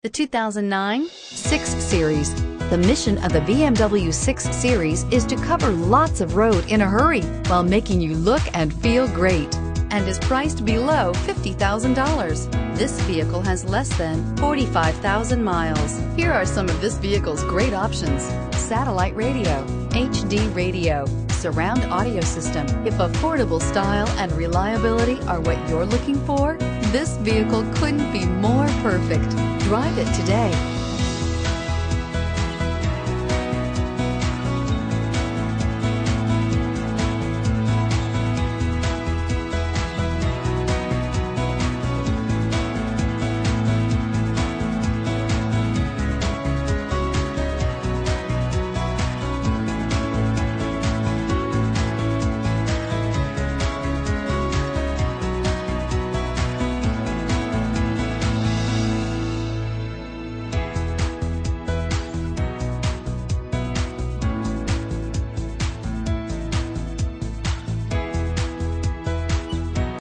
The 2009 6 Series. The mission of the BMW 6 Series is to cover lots of road in a hurry while making you look and feel great, and is priced below $50,000. This vehicle has less than 45,000 miles. Here are some of this vehicle's great options: satellite radio, HD radio, surround audio system. If affordable style and reliability are what you're looking for, this vehicle couldn't be more perfect. Drive it today.